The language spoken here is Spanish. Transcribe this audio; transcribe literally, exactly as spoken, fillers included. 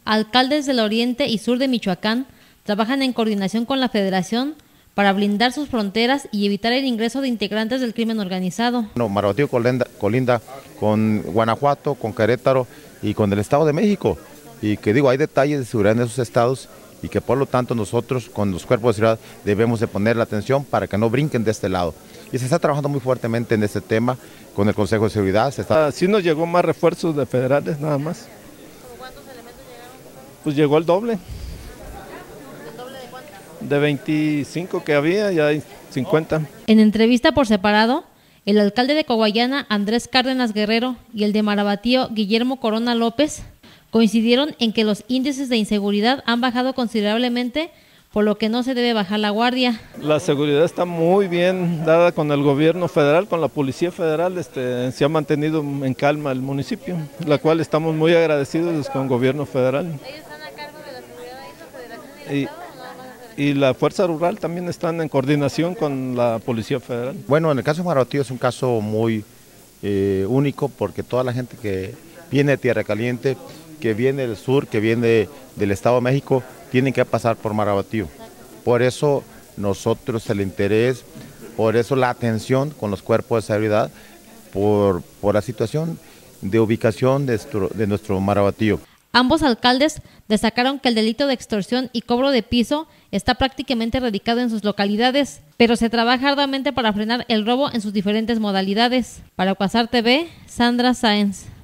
Alcaldes del oriente y sur de Michoacán trabajan en coordinación con la Federación para blindar sus fronteras y evitar el ingreso de integrantes del crimen organizado. No, Marabatío colinda, colinda con Guanajuato, con Querétaro y con el Estado de México. Y que digo, hay detalles de seguridad en esos estados y que por lo tanto nosotros con los cuerpos de seguridad debemos de poner la atención para que no brinquen de este lado. Y se está trabajando muy fuertemente en este tema con el Consejo de Seguridad. Se está... Sí nos llegó más refuerzos de federales nada más. ¿Cuántos elementos llegaron? Pues llegó el doble. ¿El doble de cuánto? De veinticinco que había, ya hay cincuenta. En entrevista por separado, el alcalde de Coahuayana, Andrés Cárdenas Guerrero, y el de Marabatío, Guillermo Corona López, coincidieron en que los índices de inseguridad han bajado considerablemente, por lo que no se debe bajar la guardia. La seguridad está muy bien dada con el gobierno federal, con la Policía Federal, este, se ha mantenido en calma el municipio, la cual estamos muy agradecidos con el gobierno federal. ¿Ellos están a cargo de la seguridad ahí, la Federación y el Y, Estado, o nada más la Federación? y la Fuerza Rural también están en coordinación con la Policía Federal. Bueno, en el caso de Marabatío es un caso muy eh, único porque toda la gente que viene de Tierra Caliente, que viene del sur, que viene del Estado de México, tienen que pasar por Marabatío. Por eso nosotros el interés, por eso la atención con los cuerpos de seguridad, por, por la situación de ubicación de nuestro, de nuestro Marabatío. Ambos alcaldes destacaron que el delito de extorsión y cobro de piso está prácticamente erradicado en sus localidades, pero se trabaja arduamente para frenar el robo en sus diferentes modalidades. Para Cuasar T V, Sandra Sáenz.